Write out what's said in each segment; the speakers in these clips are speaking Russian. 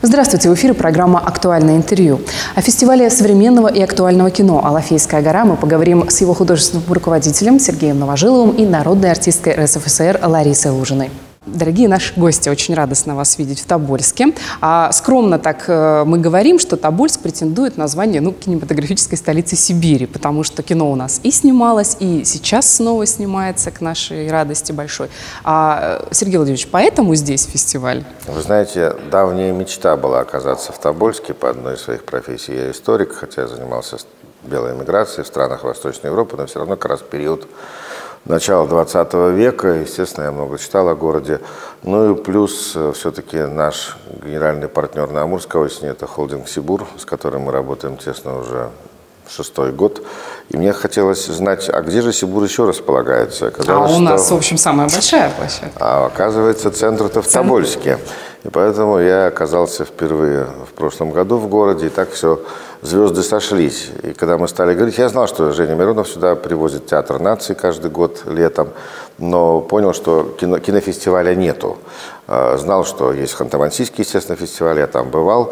Здравствуйте, в эфире программа «Актуальное интервью». О фестивале современного и актуального кино «Алафейская гора» мы поговорим с его художественным руководителем Сергеем Новожиловым и народной артисткой РСФСР Ларисой Лужиной. Дорогие наши гости, очень радостно вас видеть в Тобольске. Скромно так мы говорим, что Тобольск претендует на звание кинематографической столицы Сибири, потому что кино у нас и снималось, и сейчас снова снимается, к нашей радости большой. Сергей Владимирович, поэтому здесь фестиваль? Вы знаете, давняя мечта была оказаться в Тобольске по одной из своих профессий. Я историк, хотя я занимался белой эмиграцией в странах Восточной Европы, но все равно как раз период начала 20 века, естественно, я много читал о городе. Ну и плюс все-таки наш генеральный партнер на Амурской осени – это холдинг «Сибур», с которым мы работаем тесно уже 6-й год. И мне хотелось знать, а где же «Сибур» еще располагается? Оказалось, у нас, в общем, самая большая площадка. Оказывается, центр-то в Тобольске. И поэтому я оказался впервые в прошлом году в городе, и так все, звезды сошлись. И когда мы стали говорить, я знал, что Женя Миронов сюда привозит Театр наций каждый год летом, но понял, что кинофестиваля нету. Знал, что есть Ханты-Мансийский, естественно, фестиваль, я там бывал.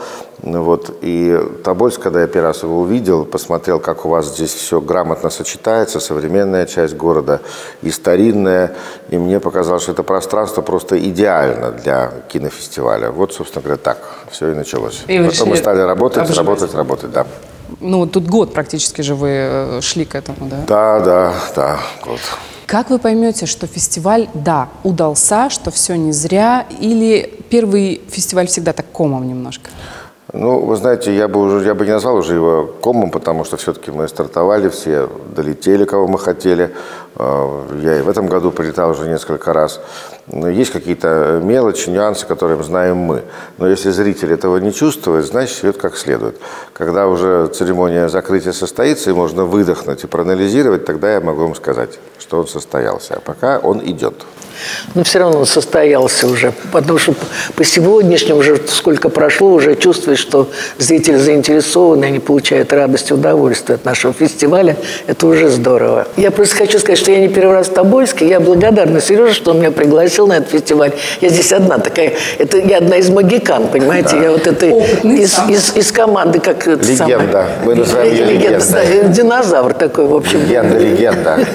И Тобольск, когда я первый раз его увидел, посмотрел, как у вас здесь все грамотно сочетается, современная часть города и старинная, и мне показалось, что это пространство просто идеально для кинофестиваля. Вот, собственно говоря, так все и началось. Потом мы стали работать, да. Тут год практически же вы шли к этому, да? Да, год. Как вы поймете, что фестиваль, удался, что все не зря, или первый фестиваль всегда так комом немножко? Вы знаете, я бы не назвал уже его комом, потому что все-таки мы стартовали, все долетели, кого мы хотели. Я и в этом году прилетал уже несколько раз. Есть какие-то мелочи, нюансы, которые знаем мы. Но если зритель этого не чувствует, значит, идет как следует. Когда уже церемония закрытия состоится, и можно выдохнуть и проанализировать, тогда я могу вам сказать, что он состоялся. А пока он идет. Но все равно он состоялся уже, потому что по сегодняшнему уже сколько прошло, уже чувствуешь, что зрители заинтересованы, они получают радость и удовольствие от нашего фестиваля. Это уже здорово. Я просто хочу сказать, что я не первый раз в Тобольске. Я благодарна Сереже, что он меня пригласил на этот фестиваль. Я здесь одна такая, я одна из магикан, понимаете? Да. Я вот это из команды, как это самое. Легенда. Мы называем ее легендой. Динозавр такой, в общем. Легенда.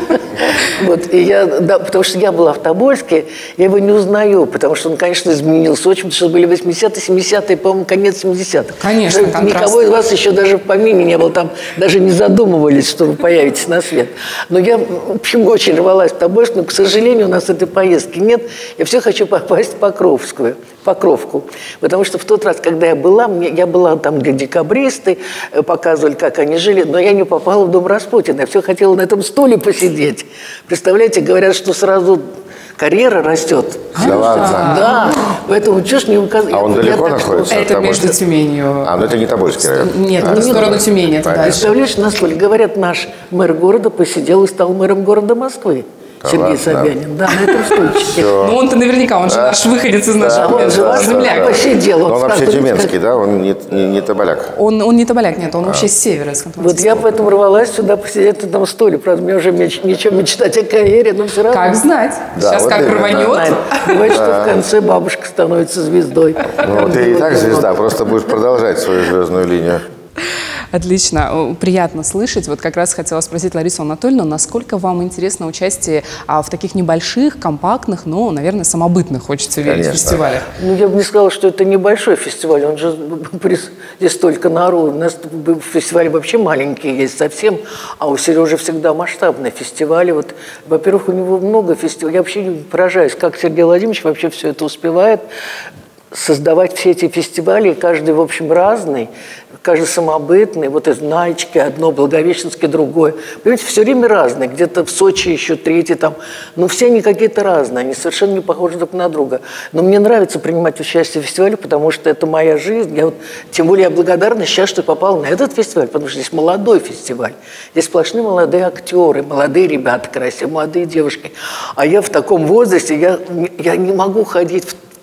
Потому что я была в Тобольске, я его не узнаю, потому что он, конечно, изменился очень, потому что были 80-е, 70-е, по-моему, конец 70-х. Конечно, никого из вас еще даже в помине не было, там даже не задумывались, что вы появитесь на свет. Но я, в общем, очень рвалась в Тобольск, но, к сожалению, у нас этой поездки нет. Я все хочу попасть в Покровку. Потому что в тот раз, когда я была там, где декабристы показывали, как они жили, но я не попала в дом Распутина. Я все хотела на этом стуле посидеть. Представляете, говорят, что сразу карьера растет. Да ладно? Да. Поэтому чушь не указывает. А он далеко находится? Это между Тюменью. Это не Тобольский район? Нет, в сторону Тюмени. Представляешь, на стуле. Говорят, наш мэр города посидел и стал мэром города Москвы. Сергей Собянин, на этом стульчике. Он-то наверняка, он же наш выходец из нашего земляка. Посидел. Он вообще тюменский, да? Он не тоболяк? Он не тоболяк, нет, он вообще с севера. Вот я поэтому рвалась сюда посидеть на этом стуле. Правда, мне уже нечего мечтать о карьере, но все равно. Как знать. Сейчас как рванет. Бывает, что в конце бабушка становится звездой. Ты и так звезда, просто будешь продолжать свою звездную линию. Отлично, приятно слышать. Вот как раз хотела спросить Ларису Анатольевну, насколько вам интересно участие в таких небольших, компактных, но, наверное, самобытных, хочется верить, фестивалях? Я бы не сказала, что это небольшой фестиваль, он же здесь столько народу. У нас фестивали вообще маленькие есть совсем, а у Сережи всегда масштабные фестивали. Во-первых, у него много фестивалей. Я вообще поражаюсь, как Сергей Владимирович вообще все это успевает создавать все эти фестивали, каждый, в общем, разный, каждый самобытный, из Наички одно, Благовещенское другое. Понимаете, все время разные, где-то в Сочи еще третий там, все они какие-то разные, они совершенно не похожи друг на друга. Но мне нравится принимать участие в фестивале, потому что это моя жизнь. Тем более я благодарна сейчас, что попала на этот фестиваль, потому что здесь молодой фестиваль. Здесь сплошные молодые актеры, молодые ребята красивые, молодые девушки. А я в таком возрасте, я не могу ходить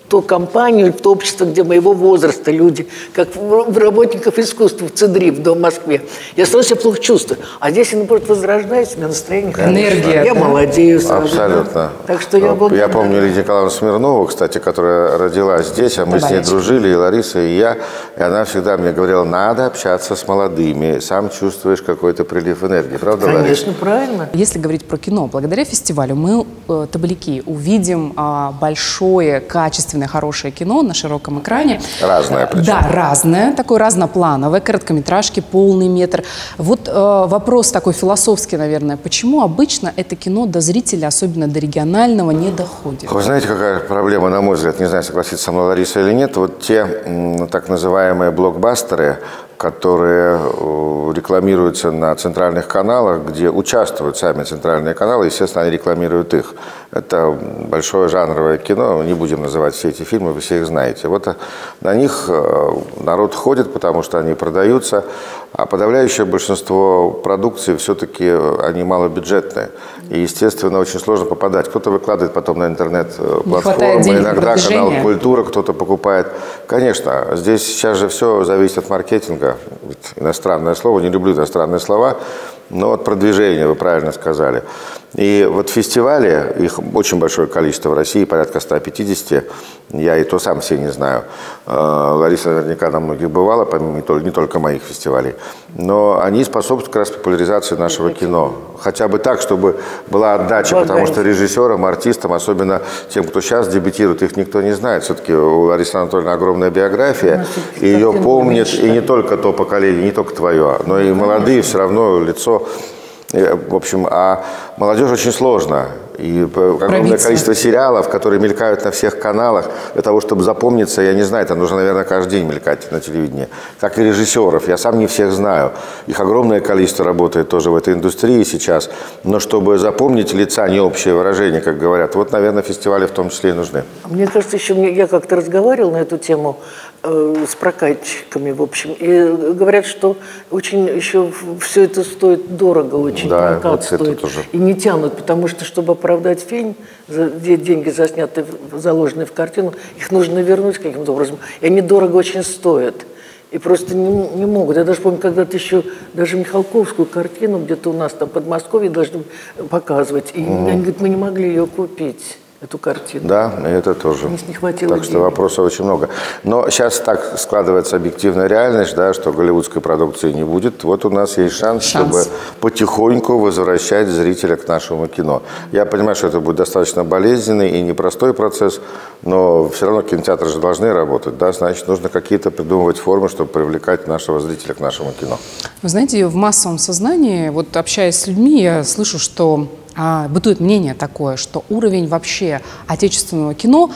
ту компанию, то общество, где моего возраста люди, как в работников искусства в ЦИДРИ, в Дом в Москве. Я сразу себя плохо чувствую. А здесь я, наоборот, возрождаюсь, у меня настроение энергия. Я молодею сразу. Абсолютно. Да? Так что я помню Лидию Николаевну Смирнову, кстати, которая родилась здесь, а мы с ней дружили, и Лариса, и я. И она всегда мне говорила, надо общаться с молодыми, сам чувствуешь какой-то прилив энергии. Правда, Лариса? Конечно, правильно. Если говорить про кино, благодаря фестивалю мы, табляки, увидим большое, качественное, хорошее кино на широком экране. Разное причем. Да, разное, такое разноплановое, короткометражки, полный метр. Вот вопрос такой философский, наверное. Почему обычно это кино до зрителя, особенно до регионального, не доходит? Вы знаете, какая проблема, на мой взгляд, не знаю, согласится со мной Лариса или нет, вот те так называемые блокбастеры, которые рекламируются на центральных каналах, где участвуют сами центральные каналы, естественно, они рекламируют их. Это большое жанровое кино, не будем называть все эти фильмы, вы все их знаете. Вот на них народ ходит, потому что они продаются, а подавляющее большинство продукции все-таки они малобюджетные. И, естественно, очень сложно попадать. Кто-то выкладывает потом на интернет-платформы, иногда канал «Культура», кто-то покупает. Конечно, здесь сейчас же все зависит от маркетинга. Иностранное слово, не люблю иностранные слова, но от продвижения, вы правильно сказали. И вот фестивали, их очень большое количество в России, порядка 150, я и то сам все не знаю. Лариса наверняка на многих бывала, помимо не только моих фестивалей. Но они способствуют как раз популяризации нашего кино. Хотя бы так, чтобы была отдача, потому что режиссерам, артистам, особенно тем, кто сейчас дебютирует, их никто не знает. Все-таки у Ларисы Анатольевны огромная биография, и ее помнит и не только то поколение, не только твое, но и молодые, все равно лицо. В общем, а молодежь очень сложно. И огромное количество сериалов, которые мелькают на всех каналах, для того, чтобы запомниться, я не знаю, это нужно, наверное, каждый день мелькать на телевидении. Так и режиссеров, я сам не всех знаю. Их огромное количество работает тоже в этой индустрии сейчас. Но чтобы запомнить лица, не общее выражение, как говорят, вот, наверное, фестивали в том числе и нужны. Мне кажется, еще я как-то разговаривала на эту тему с прокатчиками, в общем, и говорят, что очень еще все это стоит дорого, очень да, прокат вот стоит. Тоже. И не тянут, потому что, чтобы оправдать фильм, деньги, заснятые, заложенные в картину, их нужно вернуть каким-то образом. И они дорого очень стоят. И просто не могут. Я даже помню, когда-то еще даже Михалковскую картину где-то у нас там в Подмосковье должны показывать. И они говорят, мы не могли ее купить, эту картину. Да, и это тоже. Не хватило так денег. что вопросов очень много. Но сейчас так складывается объективная реальность, да, что голливудской продукции не будет. Вот у нас есть шанс, чтобы потихоньку возвращать зрителя к нашему кино. Я понимаю, что это будет достаточно болезненный и непростой процесс, но все равно кинотеатры же должны работать, да, значит, нужно какие-то придумывать формы, чтобы привлекать нашего зрителя к нашему кино. Вы знаете, в массовом сознании, вот общаясь с людьми, я слышу, что бытует мнение такое, что уровень вообще отечественного кино,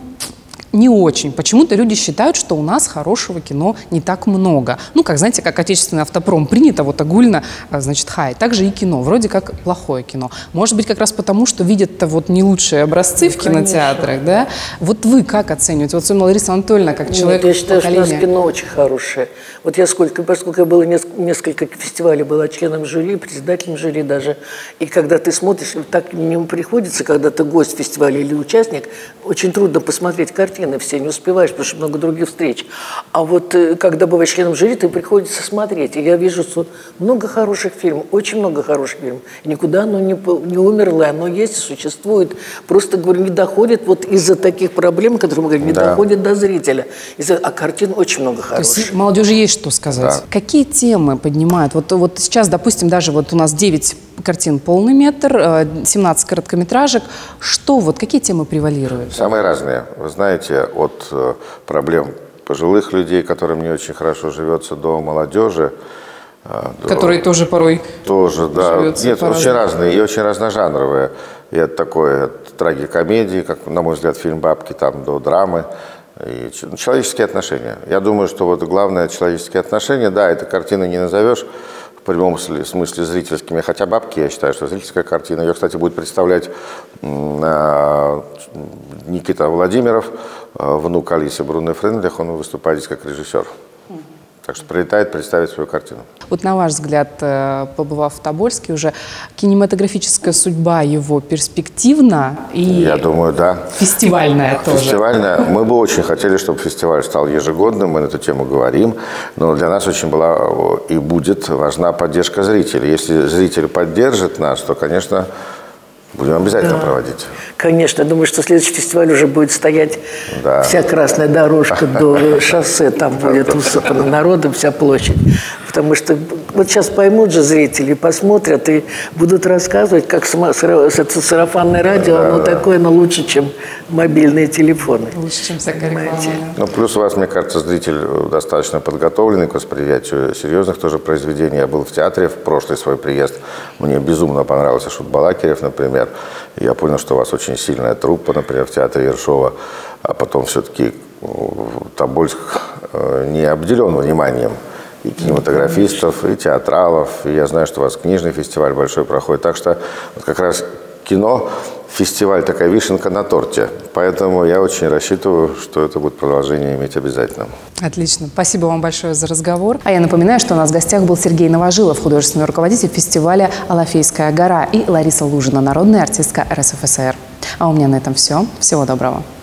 не очень. Почему-то люди считают, что у нас хорошего кино не так много. Ну, как, знаете, как отечественный автопром принято, вот огульно, значит, хай. Также и кино, вроде как плохое кино. Может быть, как раз потому, что видят-то вот не лучшие образцы в кинотеатрах, да? Вот вы как оцениваете? Вот особенно Лариса Анатольевна, как человек я считаю, поколения. что у нас кино очень хорошее. Вот я поскольку я была несколько фестивалей, была членом жюри, председателем жюри даже, и когда ты смотришь, так не приходится, когда ты гость фестиваля или участник, очень трудно посмотреть картины. Все не успеваешь, потому что много других встреч. А вот когда бываешь членом жюри, ты приходится смотреть. И я вижу, что много хороших фильмов, очень много хороших фильмов. И никуда оно не умерло, оно есть и существует. Просто, говорю, не доходит вот из-за таких проблем, которые мы говорим, не доходит до зрителя. А картин очень много хороших. То есть молодежи есть что сказать. Да. Какие темы поднимают? Вот сейчас, допустим, даже вот у нас 9 картин полный метр, 17 короткометражек. Какие темы превалируют? Самые разные. Вы знаете, от проблем пожилых людей, которым не очень хорошо живется, до молодежи. Которые тоже порой тоже, да. Нет, очень разные и очень разножанровые. И от такой, от трагикомедии, как, на мой взгляд, фильм «Бабки», там, до драмы. И человеческие отношения. Я думаю, что вот главное человеческие отношения, да, этой картины не назовешь в прямом смысле зрительскими, хотя «Бабки», я считаю, что зрительская картина. Ее, кстати, будет представлять Никита Владимиров, внук Алисы Бруно Фрейндлих, он выступает здесь как режиссер. Так что прилетает представить свою картину. Вот на ваш взгляд, побывав в Тобольске, уже кинематографическая судьба его перспективна и Я думаю, да. фестивальная тоже. Фестивальная. Мы бы очень хотели, чтобы фестиваль стал ежегодным, мы на эту тему говорим, но для нас очень была и будет важна поддержка зрителей. Если зритель поддержит нас, то, конечно, будем обязательно проводить. Конечно, я думаю, что следующий фестиваль уже будет стоять вся красная дорожка до шоссе, там будет усыпана народом вся площадь. Потому что вот сейчас поймут же зрители, посмотрят и будут рассказывать, как это сарафанное радио, оно такое, но лучше, чем мобильные телефоны. Лучше, чем всякая реклама. Ну, плюс у вас, мне кажется, зритель достаточно подготовленный к восприятию серьезных тоже произведений. Я был в театре в прошлый свой приезд. Мне безумно понравился Шут Балакирев, например. Я понял, что у вас очень сильная труппа, например, в театре Ершова. А потом все-таки Тобольск не обделен вниманием и кинематографистов, и театралов. И я знаю, что у вас книжный фестиваль большой проходит. Так что вот как раз кино, фестиваль такая вишенка на торте. Поэтому я очень рассчитываю, что это будет продолжение иметь обязательно. Отлично. Спасибо вам большое за разговор. А я напоминаю, что у нас в гостях был Сергей Новожилов, художественный руководитель фестиваля «Алафейская гора», и Лариса Лужина, народная артистка РСФСР. А у меня на этом все. Всего доброго.